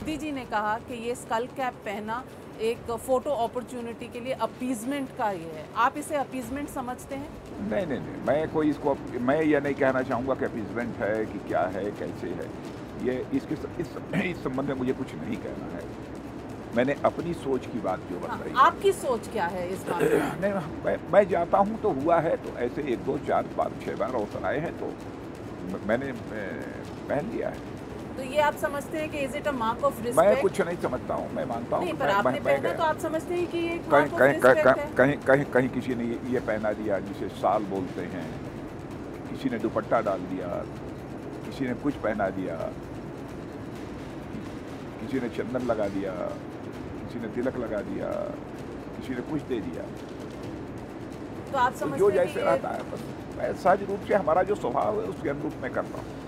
मोदी जी ने कहा कि ये स्कल कैप पहना एक फ़ोटो अपॉर्चुनिटी के लिए अपीज़मेंट का ये है। आप इसे अपीज़मेंट समझते हैं? नहीं, नहीं, नहीं, मैं कोई इसको मैं ये नहीं कहना चाहूँगा कि अपीसमेंट है कि क्या है, कैसे है। ये इस संबंध में मुझे कुछ नहीं कहना है। मैंने अपनी सोच की बात जो हाँ, बताई। आपकी सोच क्या है इस बारे में? नहीं, मैं जाता हूँ तो हुआ है, तो ऐसे 1, 2, 4, 5, 6 बार अवसर आए हैं, तो मैंने पहन लिया है। तो ये आप समझते हैं कि is it a mark of मैं रिस्पेक्ट? कुछ नहीं समझता हूँ, मैं मानता हूँ नहीं, कि पर आपने मैं पहना तो आप समझते हैं कि ये एक कहीं मार्क ऑफ कहीं रिस्पेक्ट है? कहीं किसी ने ये पहना दिया जिसे शाल बोलते हैं, किसी ने दुपट्टा डाल दिया, किसी ने कुछ पहना दिया, किसी ने चंदन लगा दिया, किसी ने तिलक लगा दिया, किसी ने कुछ दे दिया। तो आप तो समझते जो हैं कि जैसे ये रहता है बस, मैं सहज रूप से हमारा जो स्वभाव है उसके अनुरूप मैं करता हूँ।